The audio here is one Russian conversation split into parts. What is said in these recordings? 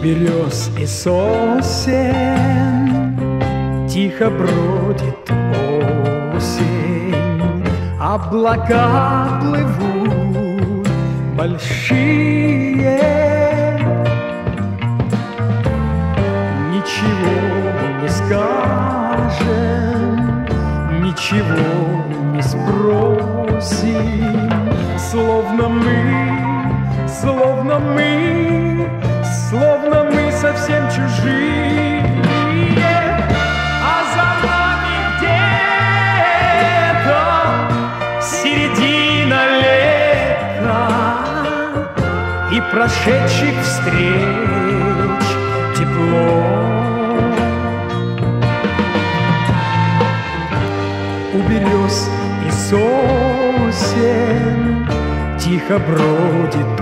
берез и сосен тихо бродит осень, облака плывут большие, ничего не скажем, ничего не спросим, словно мы совсем чужие, а за нами где-то середина лета и прошедших встреч тепло. У берез и сосен тихо бродит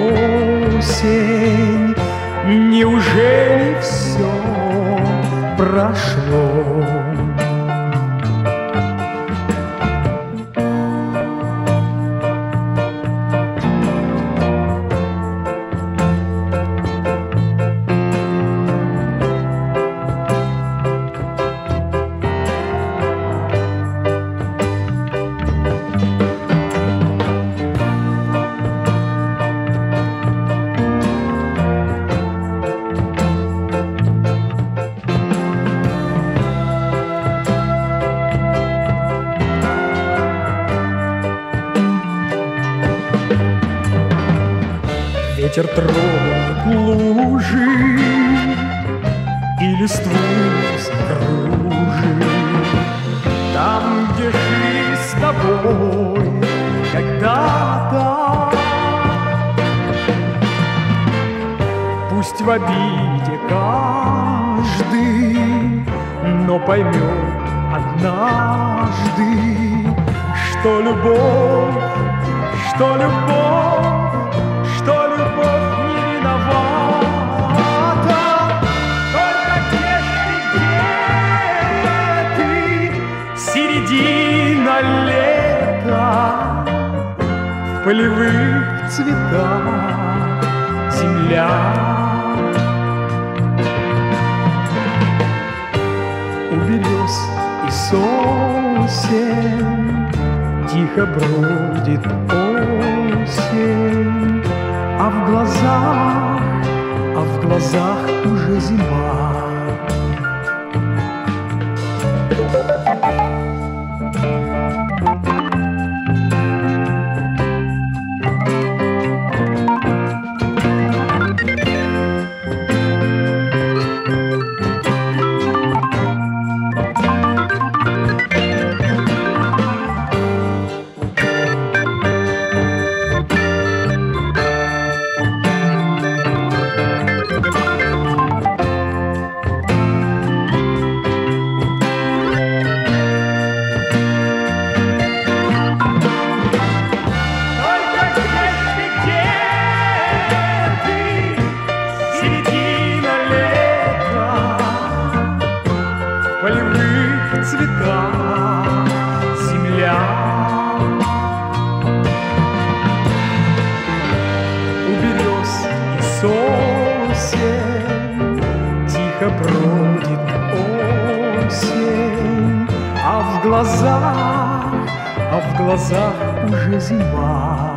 осень. Неужели все прошло? Ветер тронет лужи и листву закружит там, где шли с тобой когда-то. Пусть в обиде каждый, но поймет однажды, что любовь не виновата. Только где ты, середина лета, в полевых цветах земля. У берез и сосен тихо бродит осень, а в глазах уже зима. Цвета земля. У берез и сосен тихо бродит осень, а в глазах уже зима.